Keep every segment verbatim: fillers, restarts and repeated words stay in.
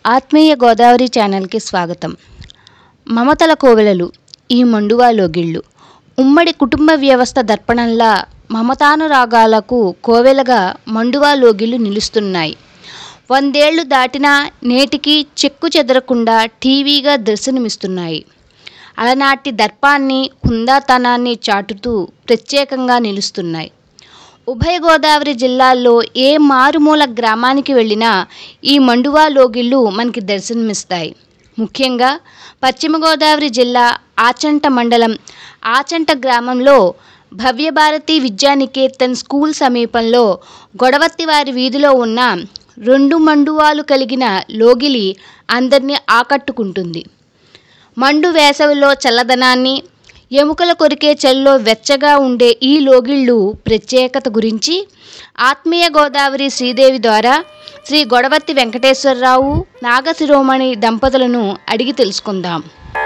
ఆత్మీయ గోదావరి ఛానల్కి స్వాగతం. మమతల కోవెలలు ఈ మండువా లోగిళ్ళు ఉమ్మడి కుటుంబ వ్యవస్థ దర్పణంలా మమతానురాగాలకు కోవెలగా మండువా లోగిళ్ళు నిలుస్తున్నాయి. వందేళ్లు దాటినా నేటికి చెక్కు చెదరకుండా టీవీగా దర్శనమిస్తున్నాయి. అలనాటి దర్పాన్ని హుందాతనాన్ని చాటుతూ ప్రత్యేకంగా నిలుస్తున్నాయి. ఉభయ గోదావరి జిల్లాల్లో ఏ మారుమూల గ్రామానికి వెళ్ళినా ఈ మండువా లోగిళ్ళు మనకి దర్శనమిస్తాయి. ముఖ్యంగా పశ్చిమ గోదావరి జిల్లా ఆచంట మండలం ఆచంట గ్రామంలో భవ్యభారతి విద్యానికేతన్ స్కూల్ సమీపంలో గొడవత్తివారి వీధిలో ఉన్న రెండు మండువాలు కలిగిన లోగిలి అందరినీ ఆకట్టుకుంటుంది. మండు వేసవిలో చల్లదనాన్ని, ఎముకల కొరికే చలిలో వెచ్చగా ఉండే ఈ లోగిళ్ళు ప్రత్యేకత గురించి ఆత్మీయ గోదావరి శ్రీదేవి ద్వారా శ్రీ గొడవత్తి వెంకటేశ్వరరావు నాగశిరోమణి దంపతులను అడిగి తెలుసుకుందాం.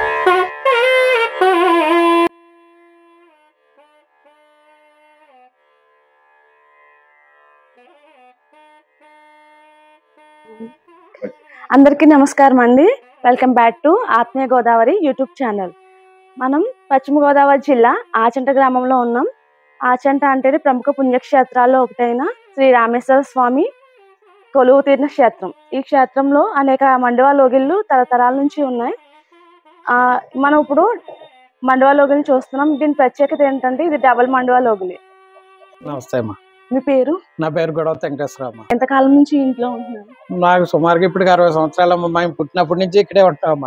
అందరికీ నమస్కారం అండి. వెల్కమ్ బ్యాక్ టు ఆత్మీయ గోదావరి యూట్యూబ్ ఛానల్. మనం పశ్చిమ గోదావరి జిల్లా ఆచంట గ్రామంలో ఉన్నాం. ఆచంట అంటే ప్రముఖ పుణ్యక్షేత్రాల్లో ఒకటైన శ్రీ రామేశ్వర స్వామి కొలువు తీరిన క్షేత్రం. ఈ క్షేత్రంలో అనేక మండువా లోగిళ్ళు తరతరాల నుంచి ఉన్నాయి. ఆ మనం ఇప్పుడు మండువా లోగిలిని చూస్తున్నాం. దీని ప్రత్యేకత ఏంటంటే ఇది డబల్ మండువా లోగిలి. నమస్తే అమ్మా. మీ పేరు? నా పేరు గొడవత్తి వెంకటేశ్వరరావు. ఎంతకాలం నుంచి ఇంట్లో ఉంటున్నారు? నాకు సుమారుగా ఇప్పుడు అరవై సంవత్సరాలు అమ్మా. మేము పుట్టినప్పటి నుంచి ఇక్కడే ఉంటామమ్మా.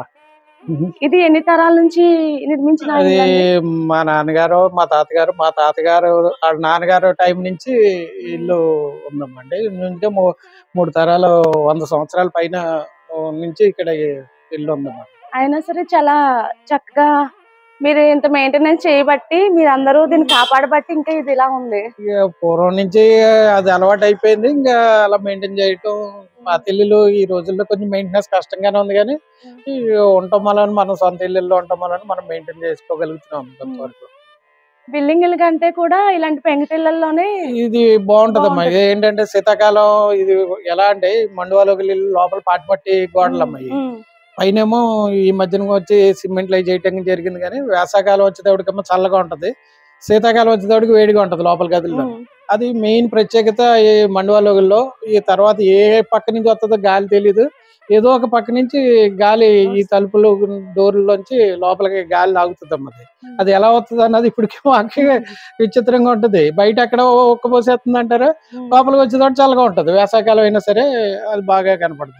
ఇది ఎన్ని తరాల నుంచి నిర్మించిన? అది మా నాన్నగారు, మా తాతగారు, మా తాతగారు వాళ్ళ నాన్నగారు టైం నుంచి ఇల్లు ఉందమ్మా. అంటే ఇంకా మూడు తరాలు వంద సంవత్సరాల పైన నుంచి ఇక్కడ ఇల్లు ఉందమ్మా. అయినా సరే చాలా చక్కగా మీరు ఇంత మెయింటెనెన్స్ చేయబట్టి మీరు అందరూ దీన్ని కాపాడబట్టి ఇంకా ఇది ఇలా ఉంది. పూర్వం నుంచి అది అలవాటు అయిపోయింది. ఇంకా అలా మెయింటైన్ చేయటం. మా ఇల్లు ఈ రోజుల్లో కొంచెం మెయింటెనెన్స్ కష్టంగానే ఉంది, కానీ ఉండటం వల్ల మనం సొంత ఇల్లు ఉండటం వల్ల మనం మెయింటైన్ చేసుకోగలుగుతున్నాం కొంతవరకు. బిల్డింగ్ ఇల్లు కంటే కూడా ఇలాంటి పెంకుటిళ్లలోనే ఇది బాగుంటదమ్మా. ఇది ఏంటంటే శీతాకాలం ఇది ఎలా అంటే మండువాలోకి లోపల పాటి పట్టి గోడలమ్మా. పైనేమో ఈ మధ్యన వచ్చి సిమెంట్లు అవి చేయటం జరిగింది, కానీ వేసవకాలం వచ్చేటప్పటికేమో చల్లగా ఉంటది, శీతాకాలం వచ్చేటప్పటికి వేడిగా ఉంటది లోపల గదుల్లో. అది మెయిన్ ప్రత్యేకత ఈ మండువాలోగిల్లో. ఈ తర్వాత ఏ పక్క నుంచి వస్తుందో గాలి తెలీదు, ఏదో ఒక పక్క నుంచి గాలి ఈ తలుపులు డోర్లోంచి లోపలికి గాలి లాగుతుంది అన్నది. అది ఎలా వస్తుంది అన్నది ఇప్పటికి మాకు విచిత్రంగా ఉంటది. బయట ఎక్కడ ఒక్క పోసేస్తుంది అంటారు, లోపలికి వచ్చేటప్పుడు చల్లగా ఉంటది. వేసవకాలం అయినా సరే అది బాగా కనపడుతుంది.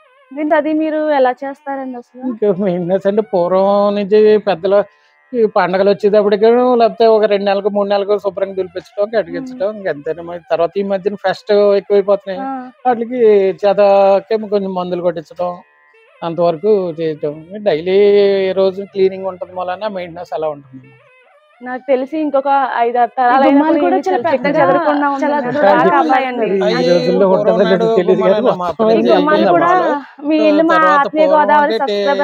అది మీరు ఎలా చేస్తారండి అసలు? మెయింటెనెన్స్ అంటే పూర్వం నుంచి పెద్దలు ఈ పండగలు వచ్చేటప్పటికి లేకపోతే ఒక రెండు నెలలకు మూడు నెలలకు శుభ్రంగా దులిపించడం, కడిగించడం, ఇంకంతేనా. తర్వాత ఈ మధ్యన ఫెస్ట్ ఎక్కువైపోతున్నాయి, వాటికి చేతకేమో కొంచెం మందులు కొట్టించడం, అంతవరకు చేయటం. డైలీ రోజు క్లీనింగ్ ఉంటుంది వలన మెయింటెనెన్స్ అలా ఉంటుంది. నాకు తెలిసి ఇంకొక ఐదారు తరాలు కూడా మీ ఇల్లు మా ఆత్మీయ గోదావరి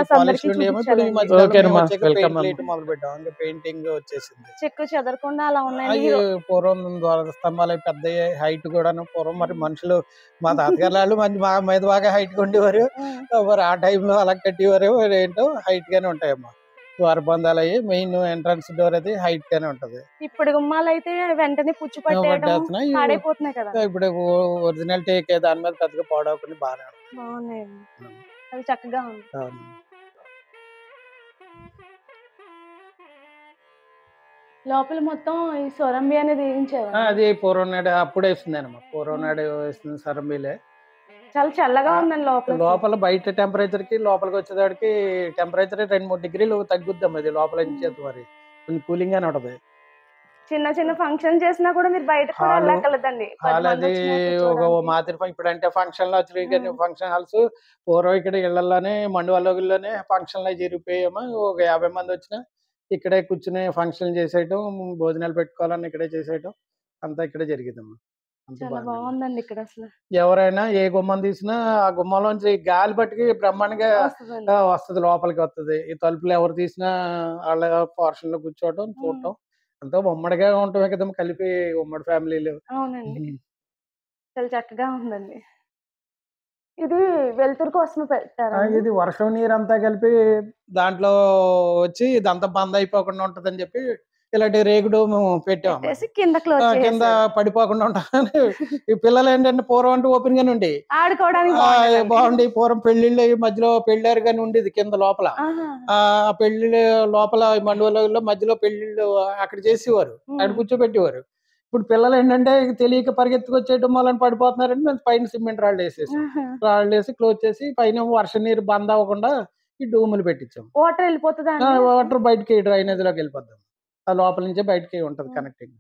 పెయింటింగ్ వచ్చేసింది. చెక్కు చెదరకుండా అలా ఉన్నాయి. పూర్వం ద్వార స్తంభాలు పెద్ద హైట్ కూడా. పూర్వం మరి మనుషులు మా తాతగారు వాళ్ళు మంచి మా మీద బాగా హైట్ గా ఉండేవారు. మరి ఆ టైంలో అలా కట్టేవారు. ఏంటో హైట్ గానే ఉంటాయమ్మా. ద్వారబంధాలు అయ్యి మెయిన్ ఎంట్రన్స్ డోర్ అది హైట్ గానే ఉంటది. ఇప్పుడు గుమ్మాలు అయితే వెంటనే పుచ్చు పట్టేస్తున్నాయి కదా. ఇప్పుడు ఒరిజినల్ టేక్ దాని మీద పెద్దగా పాడవకుండా బాగా బాగున్నాయి, అది చక్కగా ఉంది. లోపల మొత్తం ఈ సొరంబి అనేది వేయించారు. అది పూర్వం నాడు అప్పుడు వేస్తుంది అనమాట. పూర్వం నాడు వేస్తుంది సొరంబిలే. చాలా చల్లగా ఉందండి లోపల. లోపల బయట టెంపరేచర్ కి లోపలికి వచ్చేదానికి టెంపరేచర్ రెండు మూడు డిగ్రీలు తగ్గుద్దాం. అది లోపల నుంచి మరి కొంచెం కూలింగ్ గానే ఉంటది. చిన్న చిన్న ఫంక్షన్ చేసినా కూడా మీరు బయట వెళ్ళకలేదండి. అది ఒక మాదిరి ఇప్పుడు అంటే ఫంక్షన్ లో వచ్చి ఫంక్షన్ హాల్స్ పూర్వం ఇక్కడ ఇళ్లలోనే మండువాలోగిల్లోనే ఫంక్షన్ లో జరిగిపోయామా. ఒక యాభై మంది వచ్చినా ఇక్కడే కూర్చుని ఫంక్షన్ చేసేయటం, భోజనాలు పెట్టుకోవాలని ఇక్కడే చేసేయటం అంతా ఇక్కడే జరిగిద్దమ్మా. చాలా బాగుందండి ఇక్కడ. అసలు ఎవరైనా ఏ గుమ్మం తీసినా ఆ గుమ్మంలోంచి గాలి బట్టికి బ్రహ్మాండంగా వస్తుంది, లోపలికి వస్తుంది. ఈ తలుపులు ఎవరు తీసినా వాళ్ళ పోర్షన్ లో కూర్చోవటం, చూడటం, అంతా ఉమ్మడిగా ఉంటామే కదమ్మా. కలిపి ఉమ్మడి ఫ్యామిలీలు. అవునండి, చాలా చక్కగా ఉందండి. ఇది వెలుతురు కోసం పెట్టారా? ఇది వర్షం నీరు అంతా కలిపి దాంట్లో వచ్చి ఇదంతా బంద్ అయిపోకుండా ఉంటదని చెప్పి ఇలాంటి రేగుడు మేము పెట్టాము. పెట్టేసి కింద క్లోజ్ ఆ, కింద చేసేసారు. పడిపోకుండా ఉంటామని. ఈ పిల్లలు ఏంటంటే పూర్వం అంటే ఓపెన్ గానే ఉండి ఆడుకోవడానికి ఆ, బాగుంటదండి. బాగుండి పూర్వం పెళ్లిళ్ళు ఈ మధ్యలో పెళ్ళారు కానీ ఉండేది కింద లోపల. ఆహా. ఆ పెళ్లి లోపల మండువలో మధ్యలో పెళ్లిళ్ళు అక్కడ చేసేవారు, అక్కడ కూర్చోబెట్టేవారు. ఇప్పుడు పిల్లలు ఏంటంటే తెలియక పరిగెత్తుకొచ్చేయటం వల్ల పడిపోతున్నారని మేము పైన సిమెంట్ రాళ్ళు వేసేసి ఆహా. రాళ్ళు వేసి క్లోజ్ చేసి పైన వర్ష నీరు బంద్ అవ్వకుండా ఈ డూములు పెట్టించాం. వాటర్ వెళ్ళిపోతుందా ఆ, అండి? వాటర్ బయటకి డ్రైనేజ్ లోకి వెళ్ళిపోద్దాం. ఆ లోపల నుంచే బయటకి ఉంటది కనెక్టింగ్.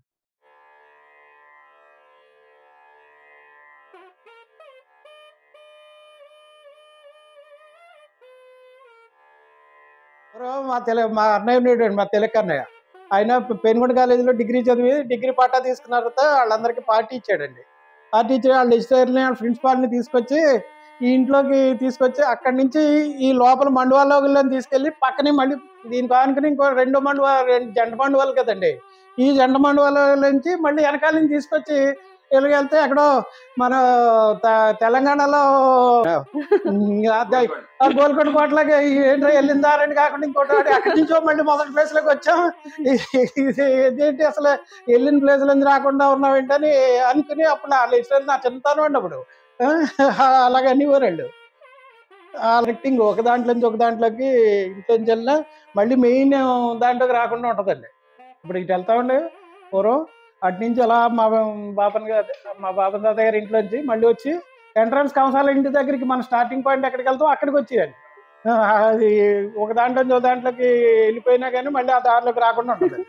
మా తెల మా అన్నయ్య ఉండేవాడు, మా తెలుగు అన్నయ్య. ఆయన పెనుగొండ కాలేజీలో డిగ్రీ చదివి డిగ్రీ పట్టా తీసుకున్న తర్వాత వాళ్ళందరికీ పార్టీ ఇచ్చాడండి. పార్టీ ఇచ్చి వాళ్ళ లెజిస్లేటర్ని వాళ్ళ ప్రిన్సిపాల్ని తీసుకొచ్చి ఈ ఇంట్లోకి తీసుకొచ్చి అక్కడి నుంచి ఈ లోపల మండువాలోకి తీసుకెళ్లి పక్కనే మళ్ళీ దీనికి ఆనుకుని ఇంకో రెండో మండువా రెండు జంట మండువాలు కదండి. ఈ జంట మండువాల నుంచి మళ్ళీ వెనకాల నుంచి తీసుకొచ్చి వెళ్తే ఎక్కడో మన తెలంగాణలో గోల్కొండ కోటలాగా ఏంటో వెళ్ళిందారని కాకుండా ఇంకోటి అక్కడి నుంచో మళ్ళీ మొదటి ప్లేస్ లోకి వచ్చాం. ఇదేంటి అసలు వెళ్ళిన ప్లేస్ నుంచి రాకుండా ఉన్నాం ఏంటని అనుకుని అప్పుడు ఆ లెక్చరర్ నా చిన్నతనం అండి అప్పుడు అలాగే అనేవారండి. ఆ రెక్టింగ్ ఒక దాంట్లో నుంచి ఒక దాంట్లోకి ఇంట్లో నుంచి వెళ్ళినా మళ్ళీ మెయిన్ దాంట్లోకి రాకుండా ఉంటుందండి. ఇప్పుడు ఇటు వెళ్తామండి పూర్వం అటు నుంచి అలా మా బాపన్ గారి మా బాపన్ తాత గారి ఇంట్లోంచి మళ్ళీ వచ్చి ఎంట్రన్స్ కంసాల ఇంటి దగ్గరికి మన స్టార్టింగ్ పాయింట్ ఎక్కడికి వెళ్తాం అక్కడికి వచ్చేయండి. అది ఒక దాంట్లో నుంచి ఒక దాంట్లోకి వెళ్ళిపోయినా కానీ మళ్ళీ ఆ దారిలోకి రాకుండా ఉంటుంది.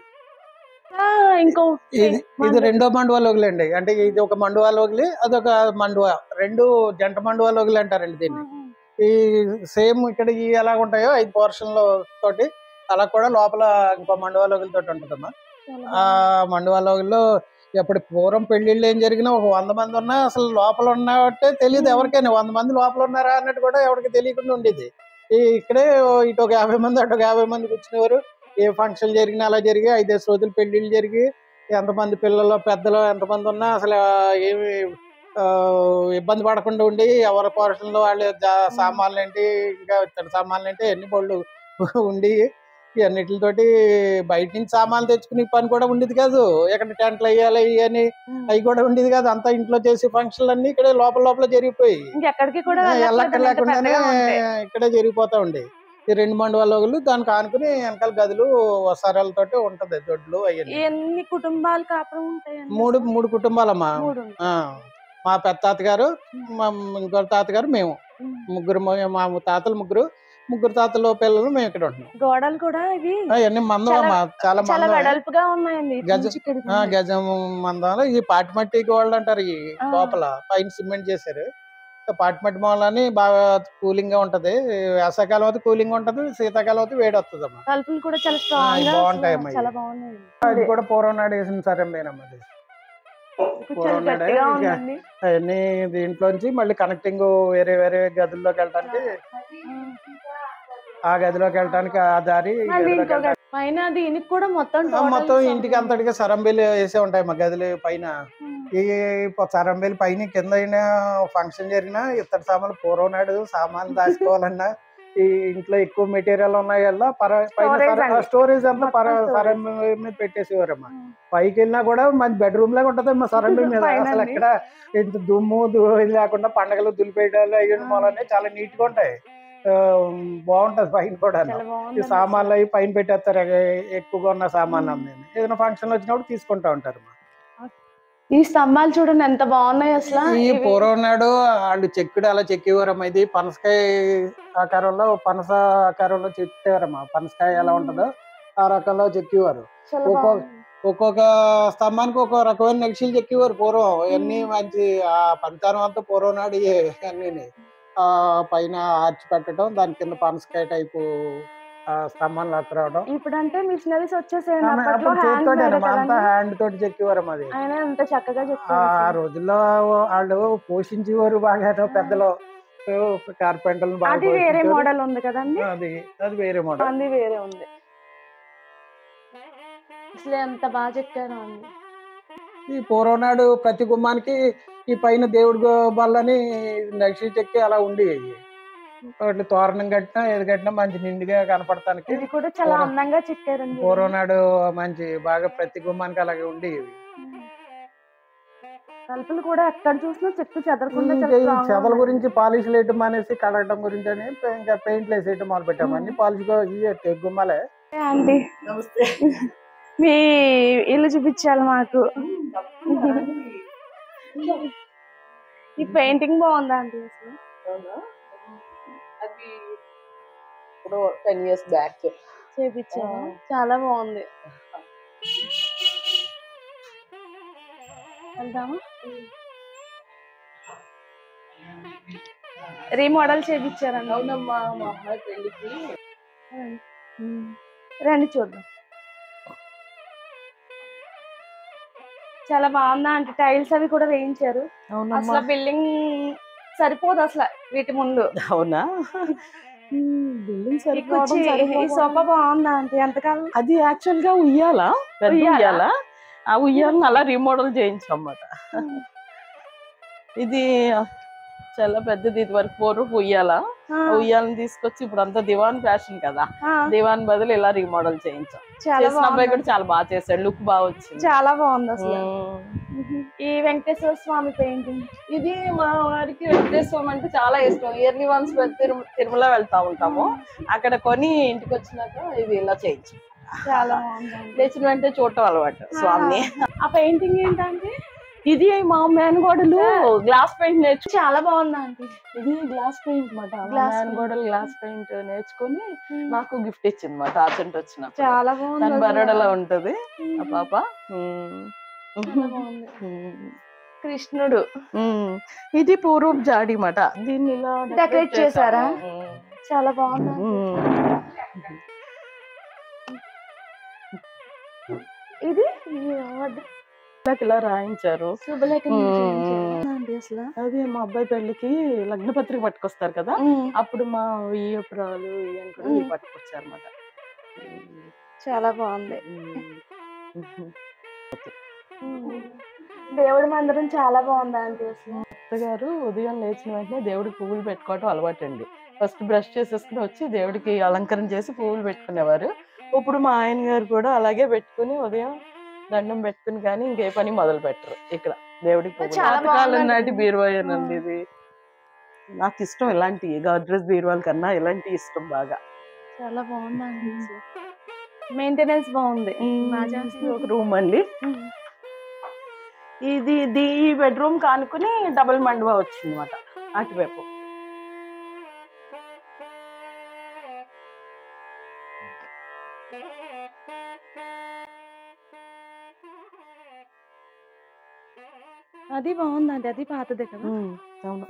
ఇంకో ఇది ఇది రెండో మండువాలోగిలి అండి. అంటే ఇది ఒక మండువాలోగిలి, అదొక మండువా, రెండు జంట మండువాలోగిలి అంటారండి దీన్ని. ఈ సేమ్ ఇక్కడ ఈ ఎలా ఉంటాయో ఐదు పోర్షన్ల తోటి అలా కూడా లోపల ఇంకో మండువాలోగిలి తోటి ఉంటుందమ్మా. ఆ మండువాలోగిలో ఎప్పుడు పూర్వం పెళ్లిళ్ళు ఏం జరిగినా ఒక వంద మంది ఉన్నా అసలు లోపల ఉన్నట్టే తెలియదు ఎవరికైనా. వంద మంది లోపల ఉన్నారా అన్నట్టు కూడా ఎవరికి తెలియకుండా ఉండేది. ఈ ఇక్కడే ఇటు ఒక యాభై మంది అటు ఒక యాభై మంది కూర్చునేవారు. ఏ ఫంక్షన్ జరిగినా అలా జరిగి ఐదేసి రోజులు పెళ్లిళ్ళు జరిగి ఎంతమంది పిల్లలు పెద్దలు ఎంతమంది ఉన్నా అసలు ఏమి ఇబ్బంది పడకుండా ఉండి ఎవరి పోర్షన్లో వాళ్ళు సామాన్లు ఏంటి ఇంకా ఇతర సామాన్లు ఏంటి ఎన్ని బళ్ళు ఉండి అన్నిటితోటి బయట నుంచి సామాన్లు తెచ్చుకునే పని కూడా ఉండేది కాదు. ఎక్కడ టెంట్లు వేయాలి అని అవి కూడా ఉండేది కాదు. అంతా ఇంట్లో చేసే ఫంక్షన్లు అన్ని ఇక్కడే లోపల లోపల జరిగిపోయి ఎల్లక్కడ లేకుండానే ఇక్కడే జరిగిపోతా ఉండే. ఈ రెండు మండవాళ్ళు దానికి ఆనుకుని వెనకాల గదులు వసారాలతోటి ఉంటది, దొడ్లు అవన్నీ. కుటుంబాలు కాపురం ఉంటాయి. మూడు మూడు కుటుంబాలమ్మా. మా పెద్ద తాతగారు, మా ఇంకో తాతగారు, మేము ముగ్గురు. మా తాతలు ముగ్గురు, ముగ్గురు తాతలు పిల్లలు మేము ఇక్కడ ఉంటున్నాం. గోడలు కూడా ఇవి అవన్నీ మందం, చాలా మందం, గజం మందం. ఈ పాటి మట్టి గోడలు అంటారు. ఈ లోపల పైన సిమెంట్ చేశారు. పాటిమట్టి మూలని బాగా కూలింగ్ గా ఉంటది. వేసవకాలం అయితే కూలింగ్ ఉంటది, శీతాకాలం అయితే వేడి వస్తుంది అమ్మా. తలుపులు కూడా చాలా స్ట్రాంగ్ గా బాగుంటాయి. అది కూడా పూర్వం నాడు వేసిన సరేనమ్మా. పూర్వం నాడు అవన్నీ దీంట్లోంచి మళ్ళీ కనెక్టింగ్ వేరే వేరే గదుల్లోకి వెళ్ళటానికి, ఆ గదిలోకి వెళ్ళటానికి ఆ దారి మొత్తం ఇంటికి అంతటిగా సరంబేలు వేసే ఉంటాయి మా గదులు పైన. ఈ సరంబేలు పైన కింద అయినా ఫంక్షన్ జరిగినా ఇతర సామాన్లు పూర్వం నాడు సామాన్లు దాచుకోవాలన్నా ఈ ఇంట్లో ఎక్కువ మెటీరియల్ ఉన్నాయి వల్ల పైన స్టోరేజ్ అంతా పర సరంబే మీద పెట్టేసేవారమ్మా. పైకి వెళ్ళినా కూడా మంచి బెడ్రూమ్ లాగా ఉంటది మా సరంబే మీద. అసలు ఎక్కడ ఇంత దుమ్ము లేకుండా పండగలు దులిపేయడాలు అయ్యి మూలనే చాలా నీట్ గా ఉంటాయి. బాగుంటది పైన కూడా. ఈ సామాన్లు అవి పైన పెట్టేస్తారు, ఎక్కువగా ఉన్న సామాన్లు అమ్మేది. ఏదైనా ఫంక్షన్ వచ్చినప్పుడు తీసుకుంటా ఉంటారు. ఈ స్తంభాలు చూడండి ఎంత బాగున్నాయి అసలు. ఈ పూర్వం నాడు వాళ్ళు చెక్కుడు అలా చెక్కేవారమ్మా. ఇది పనసకాయ ఆకారంలో, పనస ఆకారంలో చెక్కేవారమ్మా. పనసకాయ ఎలా ఉంటుందో ఆ రకంలో చెక్కేవారు. ఒక్కొక్క ఒక్కొక్క స్తంభానికి ఒక్కొక్క రకమైన నక్షీలు చెక్కేవారు పూర్వం. ఇవన్నీ మంచి ఆ పంచానం అంతా పూర్వం నాడు అన్ని ఆ పైన ఆర్చి పెట్టడం, దాని కింద పనసకాయ టైపు స్తంభాలు అత్తరావడం. ఇప్పుడు అంటే మిషనరీస్ వచ్చేసాయి, అంతా హ్యాండ్ తోటి చెక్కేవారు. అది చక్కగా ఆ రోజుల్లో వాళ్ళు పోషించేవారు బాగా. పెద్దలు కార్పెంటర్లు బాగా. వేరే మోడల్ ఉంది కదండి, అది అది వేరే మోడల్, అది వేరే ఉంది. అసలు ఎంత బాగా చెక్కారు. ఈ పూర్వం నాడు ప్రతి గుమ్మానికి ఈ పైన దేవుడి బల్లని నక్షి చెక్కి అలా ఉండి వాటి తోరణం కట్టినా ఏది కట్టినా మంచి నిండుగా కనపడటానికి ఇది కూడా చాలా అందంగా చెక్కారండి. పూర్వం నాడు మంచి బాగా ప్రతి గుమ్మానికి అలాగే ఉండి తలుపులు కూడా ఎక్కడ చూసినా చెక్కు చెదరకుండా చెదల గురించి పాలిష్ వేయటం అనేసి కడగటం గురించి అని ఇంకా పెయింట్లు వేసేయటం మొదలు పెట్టాము. అన్ని పాలిష్ ఇవి గుమ్మాలే. ఆంటీ నమస్తే, మీ ఇల్లు చూపించాలి మాకు. ఈ పెయింటింగ్ బాగుందా ఆంటీ? అసలు అది ఇప్పుడు టెన్ ఇయర్స్ బ్యాక్ చేపించాను, చాలా బాగుంది. వెళ్దామా? రీమోడల్ చేయించారండి. అవునమ్మా, మా అమ్మాయి పెళ్లికి. రండి చూద్దాం. చాలా బాగుందా అంటే టైల్స్ అవి కూడా వేయించారు. అసలు బిల్డింగ్ సరిపోదు అసలు వీటి ముందు. అవునా? బిల్డింగ్ ఈ సోఫా బాగుందా అంటే ఎంతకాలం? అది యాక్చువల్ గా ఉయ్యాల, పెద్ద ఉయ్యాల. ఆ ఉయ్యాలను అలా రీమోడల్ చేయించన్నమాట. ఇది చాలా పెద్దది, ఇది వరకు పూర్వపు ఉయ్యాల. ఉయ్యాలను తీసుకొచ్చి ఇప్పుడు అంతా దివాన్ ఫ్యాషన్ కదా, దివాన్ బదులు ఇలా రీమోడల్ చేయించాం. చేసిన అబ్బాయి కూడా చాలా బాగా చేశాడు, లుక్ బాగా వచ్చింది, చాలా బాగుంది అసలు. ఈ వెంకటేశ్వర స్వామి పెయింటింగ్, ఇది మా వారికి వెంకటేశ్వర స్వామి అంటే చాలా ఇష్టం. ఇయర్లీ వన్స్ తిరుమల వెళ్తా ఉంటాము, అక్కడ కొని ఇంటికి వచ్చినాక ఇది ఇలా చేయించు. చాలా బాగుంది, లేచిన వెంటనే చూడటం అలవాటు స్వామిని. ఆ పెయింటింగ్ ఏంటంటే ఇది మా మేనగోడలు గ్లాస్ పెయింట్ నేర్చు. చాలా బాగుంది ఆంటీ. ఇది గ్లాస్ పెయింట్ మాట. మేనగోడలు గ్లాస్ పెయింట్ నేర్చుకుని నాకు గిఫ్ట్ ఇచ్చింది మాట ఆచంట వచ్చిన. చాలా బాగుంది, తన బరోడలో ఉంటది ఆ పాప. కృష్ణుడు. ఇది పూర్వం జాడి మాట, దీన్ని ఇలా డెకరేట్ చేశారా? చాలా బాగుంది. ఇది ఇలా రాయించారు. అది మా అబ్బాయి పెళ్లికి లగ్న పత్రిక పట్టుకొస్తారు కదా, అప్పుడు మా వియ్యపురాలు ఇవన్నీ కూడా పట్టుకొచ్చారు అన్నమాట. చాలా బాగుంది. దేవుడి మందిరం చాలా బాగుంది ఆంటీ. అసలు అత్తగారు ఉదయం లేచిన వెంటనే దేవుడికి పువ్వులు పెట్టుకోవటం అలవాటు అండి. ఫస్ట్ బ్రష్ చేసేసుకుని వచ్చి దేవుడికి అలంకరణ చేసి పువ్వులు పెట్టుకునేవారు. ఇప్పుడు మా ఆయన గారు కూడా అలాగే పెట్టుకుని ఉదయం దండం పెట్టుకుని కానీ ఇంకే పని మొదలు పెట్టరు. ఇక్కడ దేవుడికి పాతకాలం నాటి బీరువాయేనండి ఇది. నాకు ఇష్టం ఇలాంటి గాడ్రేజ్ బీరువాల కన్నా ఇలాంటి ఇష్టం బాగా. చాలా బాగుందండి, మెయింటెనెన్స్ బాగుంది. ఒక రూమ్ అండి ఇది. ఇది ఈ బెడ్రూమ్ కానుకుని డబుల్ మండపం వచ్చింది అనమాట అటువైపు. అది బాగుందండి, అది పాతదే కదా. అవును,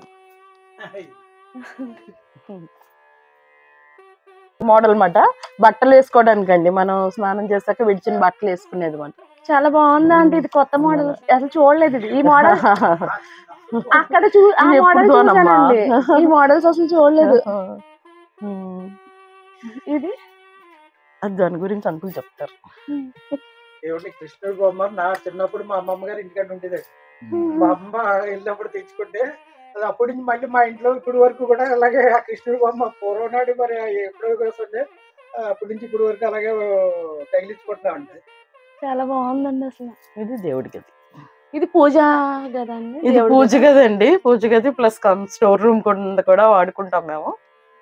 మోడల్ మాట. బట్టలు వేసుకోవడానికి అండి, మనం స్నానం చేశాక విడిచిన బట్టలు వేసుకునేది మాట. చాలా బాగుంది అంటే ఇది కొత్త మోడల్, అసలు చూడలేదు ఇది. ఈ మోడల్ అక్కడ చూ ఆ మోడల్ చూసానండి, ఈ మోడల్స్ అసలు చూడలేదు. ఇది అది దాని గురించి అంకుల్ చెప్తారు. కృష్ణుడు బొమ్మ నా చిన్నప్పుడు మా అమ్మమ్మ గారు ఇంటికాడ ఉండేది. మా అమ్మ వెళ్ళినప్పుడు తెచ్చుకుంటే అది అప్పటి నుంచి మళ్ళీ మా ఇంట్లో ఇప్పుడు వరకు కూడా అలాగే ఆ కృష్ణుడి బొమ్మ పూర్వం నాడు మరి ఎప్పుడో వస్తుండే అప్పటి నుంచి ఇప్పుడు వరకు అలాగే తగిలించుకుంటా ఉంటాయి. చాలా బాగుందండి అసలు. ఇది దేవుడికి, అది ఇది పూజ గదండి. ఇది పూజ గదండి, పూజ గది ప్లస్ స్టోర్ రూమ్ కూడా వాడుకుంటాం మేము.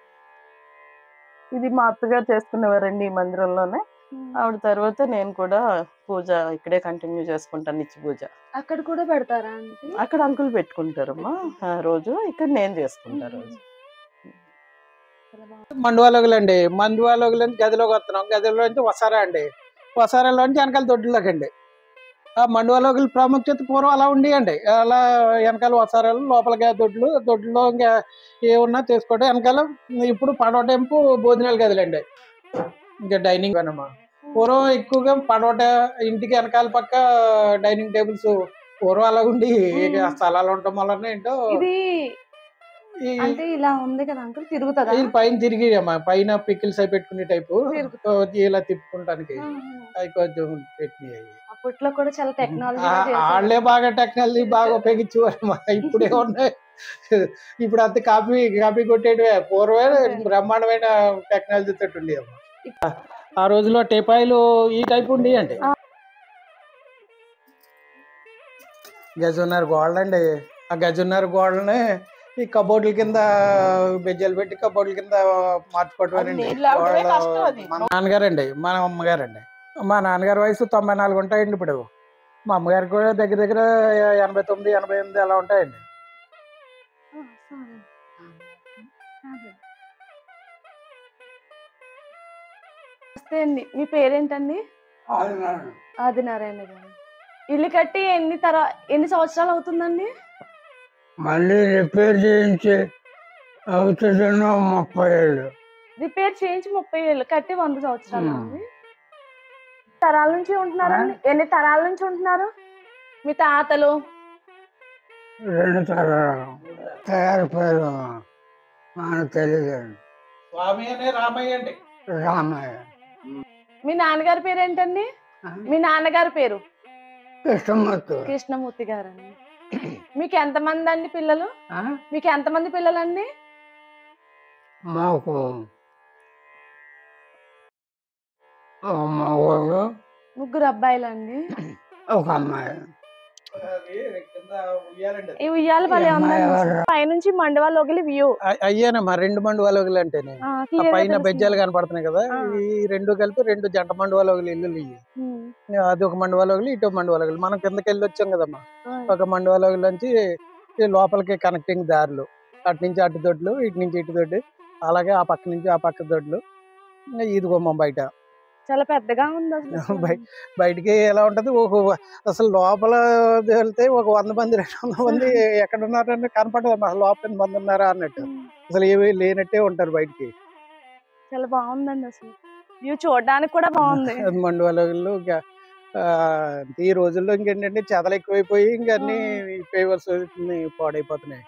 ఇది మా అత్తగారు చేసుకునేవారండి ఈ మందిరంలోనే. ఆవిడ తర్వాత నేను కూడా పూజ ఇక్కడే కంటిన్యూ చేసుకుంటాను, నిత్య పూజ. అక్కడ కూడా పెడతారా అంటే? అక్కడ అంకుల్ పెట్టుకుంటారమ్మా రోజు, ఇక్కడ నేను చేసుకుంటా రోజు. మండువాలోగులండి, మండువాలోగుల గదిలోకి వస్తున్నాం. గదిలోంచి వసారా అండి, వసారాలోంచి వెనకాల దొడ్డులోకి అండి. ఆ మండువాలోగుల ప్రాముఖ్యత పూర్వం అలా ఉండేయండి. అలా వెనకాల వసారాలు, లోపలికి దొడ్లు, దొడ్లో ఇంకా ఏమన్నా తీసుకోవడం. వెనకాల ఇప్పుడు పడవ టెంపు భోజనాలు గదులండి, ఇంకా డైనింగ్ అనమా. పూర్వం ఎక్కువగా పడవట ఇంటికి వెనకాల పక్క డైనింగ్ టేబుల్స్ పూర్వం అలా ఉండి స్థలాలు ఉండటం వల్ల ఏంటో ఇది అంటే ఇలా ఉంది కదా అంకుల్, తిరుగుతుందా? ఇది పైన తిరిగి అమ్మా, పైన పికిల్స్ అవి పెట్టుకునే టైపు ఇలా తిప్పుకుంటానికి అవి కొంచెం పెట్టినాయి. అప్పట్లో కూడా చాలా టెక్నాలజీ వాళ్ళే బాగా టెక్నాలజీ బాగా ఉపయోగించేవారు. ఇప్పుడు ఏమున్నాయి, ఇప్పుడు అంత కాపీ కాపీ కొట్టేటివే. పూర్వమే బ్రహ్మాండమైన టెక్నాలజీ తోటి ఉండేవి. ఆ రోజుల్లో టీపాయిలు ఈ టైప్ ఉండేయండి. గజున్నర గోడలు అండి. ఆ గజున్నర గోడలని ఈ కబోర్డుల కింద బెజ్జలు పెట్టి కబోర్డుల కింద మార్చుకోవటమేనండి. మా నాన్నగారండి, మా అమ్మగారండి. మా నాన్నగారి వయసు తొంభై నాలుగు ఉంటాయండి. ఇప్పుడు మా అమ్మగారికి కూడా దగ్గర దగ్గర ఎనభై తొమ్మిది ఎనభై ఎనిమిది అలా ఉంటాయండి. అండి. మీ పేరేంటండి? ఆదినారాయణ గారు. ఇల్లు కట్టి ఎన్ని తర ఎన్ని సంవత్సరాలు అవుతుందండి? మళ్ళీ రిపేర్ చేయించి అవుతుందో ముప్పై ఏళ్ళు. రిపేర్ చేయించి ముప్పై ఏళ్ళు, కట్టి వంద సంవత్సరాలు అండి. తరాల నుంచి ఉంటున్నారండి? ఎన్ని తరాల నుంచి ఉంటున్నారు? మీ తాతలు రెండు తరాలు తయారు పేరు మనకు తెలియదండి. స్వామి అనే రామయ్య అండి. రామయ్య. మీ నాన్నగారి పేరు ఏంటండి? మీ నాన్నగారి పేరు? కృష్ణమూర్తి. కృష్ణమూర్తి గారండి. మీకు ఎంతమంది అండి పిల్లలు? మీకు ఎంతమంది పిల్లలండి? మాకు మగవాళ్ళు ముగ్గురు అబ్బాయిలండి, ఒక అమ్మాయి. ఈ ఉయ్యాల భలే ఉందండి. పైనుంచి మండవాలోగిలి వ్యూ. అయ్యానమ్మా రెండు మండవాలోగిలు అంటే పైన బెజ్జాలు కనపడుతున్నాయి కదా, ఈ రెండు కలిపి రెండు జంట మండవాలోగిలు ఇల్లు ఇవి. అది ఒక మండవాలోగిలి, ఇటు మండవాలోగిలి. మనం కిందకి వెళ్ళి వచ్చాం కదమ్మా. ఒక మండవాలోగిలి నుంచి లోపలికి కనెక్టింగ్ దారులు, అటు నుంచి అటు దొడ్లు, ఇటు నుంచి ఇటు దొడ్డు, అలాగే ఆ పక్క నుంచి ఆ పక్క దొడ్లు. ఇది గుమ్మం బయట. చాలా పెద్దగా ఉంది అసలు. బయటికి ఎలా ఉంటది, ఒక అసలు లోపల వెళ్తే ఒక వంద మంది రెండు వందల మంది ఎక్కడ ఉన్నారని కనపడదు. అసలు లోపల మంది ఉన్నారా అన్నట్టు, అసలు ఏమి లేనట్టే ఉంటారు బయటికి. చాలా బాగుందండి అసలు వ్యూ, చూడడానికి కూడా బాగుంది. మండవాళ్ళు ఈ రోజుల్లో ఇంకేంటంటే చెదలు ఎక్కువైపోయి ఇంకా అన్ని పేవర్స్ పాడైపోతున్నాయి.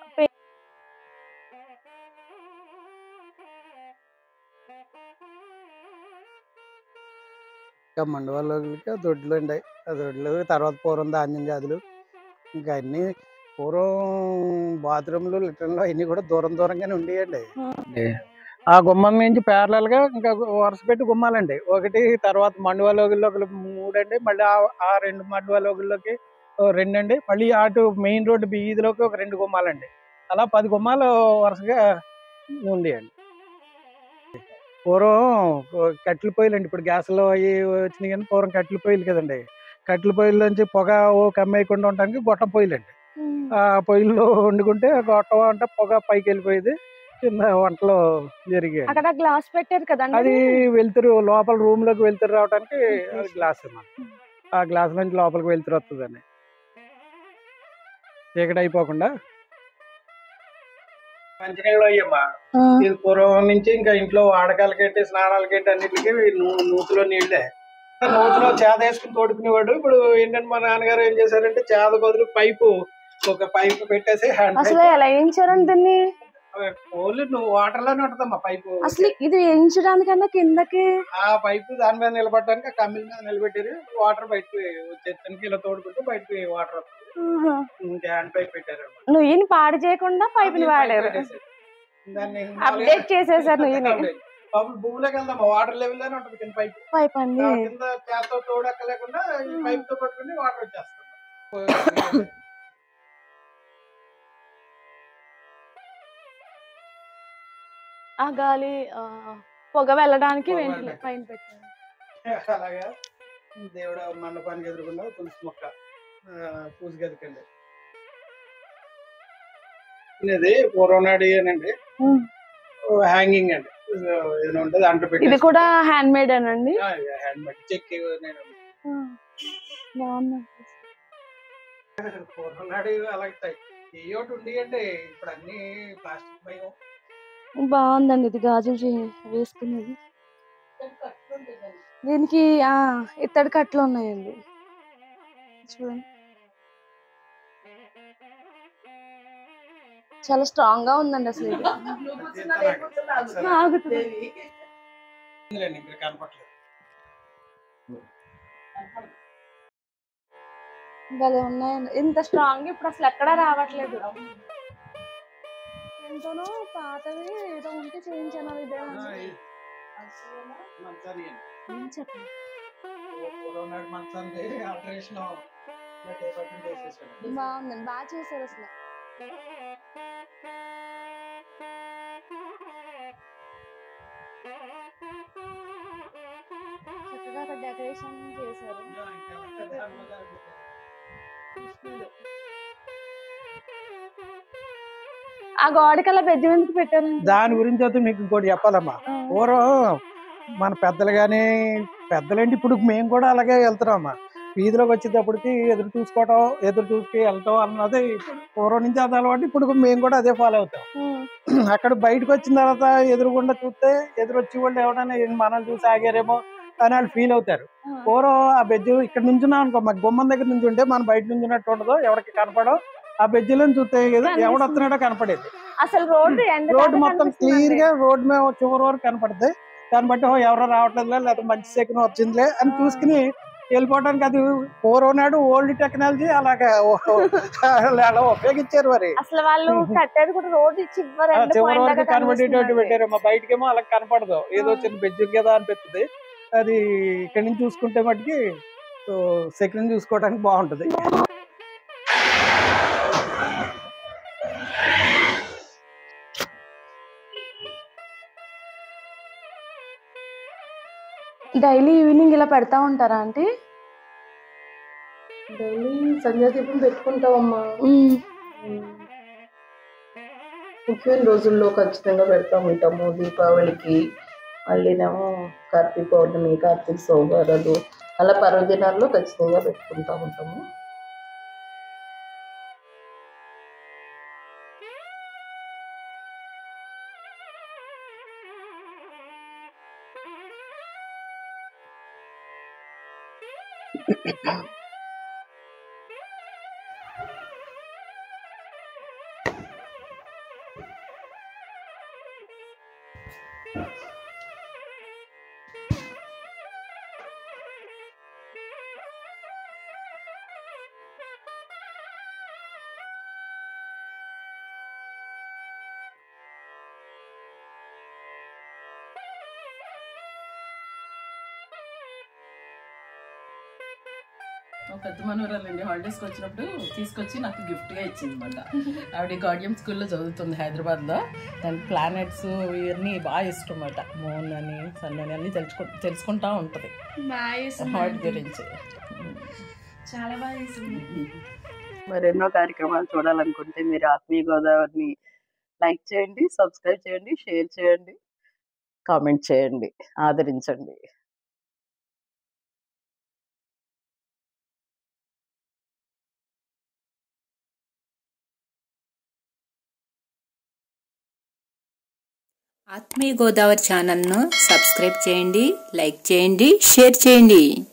ఇంకా మండవాళ్ళకి దొడ్లు అండి. ఆ దొడ్లు తర్వాత పూర్వం ధాన్యం గాదులు, ఇంకా అన్ని పూర్వం బాత్రూమ్లు లిటర్లు అన్ని కూడా దూరం దూరంగానే ఉండేయండి. ఆ గుమ్మం నుంచి ప్యారలల్ గా ఇంకా వరుస పెట్టి గుమ్మాలండి. ఒకటి తర్వాత మండవాలోగిల్లో మూడండి, మళ్ళీ ఆ రెండు మండవాలోగిల్లోకి రెండండి, మళ్ళీ అటు మెయిన్ రోడ్డు వీధిలోకి ఒక రెండు గుమ్మాలండి. అలా పది గుమ్మాలు వరుసగా ఉండేయండి. పూర్వం కట్టెల పొయ్యిలు అండి, ఇప్పుడు గ్యాస్లో అవి వచ్చినాయి కానీ పూర్వం కట్టెల పొయ్యిలు కదండి. కట్టెల పొయ్యిల్లోంచి పొగ ఓ కమ్మేయకుండా ఉండడానికి గొట్టం పొయ్యిలు అండి. ఆ పొయ్యిల్లో వండుకుంటే గొట్టం అంటే పొగ పైకి వెళ్ళిపోయేది, కింద వంటలు జరిగాయి. అక్కడ గ్లాస్ పెట్టారు కదండి, అది వెళ్తురు లోపల రూమ్ లోకి వెళ్తురు రావడానికి అది గ్లాస్ అన్నమాట. ఆ గ్లాస్ నుంచి లోపలికి వెళ్తురు వస్తుందండి, చీకటి అయిపోకుండా. మంచినీళ్ళు అయ్యమ్మా, ఇది పూర్వం నుంచి ఇంకా ఇంట్లో వాడకాలకేంటి స్నానాలకేంటి అన్నిటికీ నూతులో నీళ్ళే. నూతులో చేద వేసుకుని తోడుకునేవాడు. ఇప్పుడు ఏంటంటే మా నాన్నగారు ఏం చేశారంటే చేద బదులు పైపు, ఒక పైపు పెట్టేసి అసలు ఎలా వేయించారండి దీన్ని? ఓన్లీ నువ్వు వాటర్ లోనే ఉంటదమ్మా పైపు. అసలు ఇది వేయించడానికన్నా కిందకి ఆ పైపు దాని మీద నిలబడడానికి కమ్మిల మీద నిలబెట్టారు. వాటర్ బయటకు వచ్చేస్తానికి ఇలా తోడుకుంటూ బయటకు వాటర్ వస్తుంది. హ్యాండ్ పైప్ పెట్టారు. నువ్వుని పాడు చేయకుండా పైపుని వాడారు, దాన్ని అప్డేట్ చేసేసారు. నువ్వుని భూమిలోకి వెళ్దాం, వాటర్ లెవెల్ లోనే ఉంటది కింద పైప్. పైప్ అండి కింద చేత్తో తోడక్కలేకుండా ఈ పైప్ తో పట్టుకుని వాటర్ వచ్చేస్తుంది. ఆ గాలి పొగ వెళ్ళడానికి పైన పెట్టారు. అలాగా దేవుడు మండపానికి ఎదురుకుండా తులసి మొక్క పూజ గదికండి. ఇది పూర్వం నాడినండి, హ్యాంగింగ్ అండి. ఇది ఉంటుంది అంట పెట్టి. ఇది కూడా హ్యాండ్ మేడ్ అండి, హ్యాండ్ మేడ్ చెక్కి. బాగుంది. పూర్వం నాడి అలాగే ఏయోటి ఉండేయండి, ఇప్పుడు అన్ని ప్లాస్టిక్ భయం. బాగుందండి ఇది గాజులు వేసుకునేది. దీనికి ఆ ఇత్తడి కట్లు ఉన్నాయండి చూడండి, చాలా స్ట్రాంగ్ గా ఉందండి అసలు. ఇది ఆగుతుంది. కనపట్లేదు. భలే ఉన్నాయండి. ఇంత స్ట్రాంగ్ ఇప్పుడు అసలు ఎక్కడా రావట్లేదు. ఎంతనో పాతవి ఏదో ఉంటే చేయించాను అవి ఇదే బాగుందండి, బాగా చేశారు అసలు. చక్కగా అక్కడ డెకరేషన్ చేశారు. ఆ గోడకల్లా బెజ్జం ఎందుకు పెట్టారు? దాని గురించి అయితే మీకు ఇంకోటి చెప్పాలమ్మా. పూర్వం మన పెద్దలు గాని పెద్దలేంటి ఇప్పుడు మేము కూడా అలాగే వెళ్తున్నామమ్మా. వీధిలోకి వచ్చేటప్పటికి ఎదురు చూసుకోవటం, ఎదురు చూసుకు వెళ్ళటం అన్నది పూర్వం నుంచి అది అలవాటు. ఇప్పుడు మేము కూడా అదే ఫాలో అవుతాం. అక్కడ బయటకు వచ్చిన తర్వాత ఎదురుగుండా చూస్తే ఎదురు వచ్చి వాళ్ళు ఎవరైనా మనల్ని చూసి ఆగారేమో అని వాళ్ళు ఫీల్ అవుతారు. పూర్వం ఆ బెజ్జు ఇక్కడ నుంచున్నాం అనుకో, మా గుమ్మం దగ్గర నుంచి ఉంటే మనం బయట నుంచున్నట్టు ఉండదు, ఎవరికి కనపడవు. ఆ బెజ్జలను చూస్తే ఎవడు వస్తున్నాడో కనపడేది. అసలు రోడ్డు రోడ్డు మొత్తం క్లియర్ గా రోడ్డు మీద చివరి వరకు కనపడుతుంది. దాన్ని బట్టి ఎవరో రావట్లేదులే లేదా మంచి సెకండ్ వచ్చిందిలే అని చూసుకుని వెళ్ళిపోవడానికి అది పూర్వం నాడు ఓల్డ్ టెక్నాలజీ అలాగా అలా ఉపయోగించారు. మరి అసలు వాళ్ళు కట్టేది కూడా రోడ్డు చివరి వరకు కనబడేటట్టు పెట్టారు. మా బయటకేమో అలా కనపడదు, ఏదో చిన్న బెజ్జు కదా అనిపిస్తుంది. అది ఇక్కడి నుంచి చూసుకుంటే మటుకి సెకండ్ చూసుకోవడానికి బాగుంటది. డైలీ ఈవినింగ్ ఇలా పెడతా ఉంటారా ఆంటీ? డైలీ సంధ్యాదీపం పెట్టుకుంటామమ్మా. ముఖ్యమైన రోజుల్లో ఖచ్చితంగా పెడతా ఉంటాము. దీపావళికి, మళ్ళీనేమో కార్తీక పౌర్ణమి, కార్తీక సోమవారాలు, అలా పర్వదినాల్లో ఖచ్చితంగా పెట్టుకుంటా ఉంటాము. పెద్ద మనవరాలండి హాలిడేస్కి వచ్చినప్పుడు తీసుకొచ్చి నాకు గిఫ్ట్గా ఇచ్చింది అనమాట. ఆవిడ గార్డియం స్కూల్లో చదువుతుంది హైదరాబాద్లో. దానికి ప్లానెట్స్ ఇవన్నీ బాగా ఇష్టం అన్నమాట. మూన్ అని సన్ అని అన్నీ తెలుసుకు తెలుసుకుంటా ఉంటుంది వాటి గురించి. చాలా బాగా మరెన్నో కార్యక్రమాలు చూడాలనుకుంటే మీరు ఆత్మీయ గోదావరిని లైక్ చేయండి, సబ్స్క్రైబ్ చేయండి, షేర్ చేయండి, కామెంట్ చేయండి, ఆదరించండి. ఆత్మీయ గోదావరి ఛానల్ను సబ్స్క్రైబ్ చేయండి, లైక్ చేయండి, షేర్ చేయండి.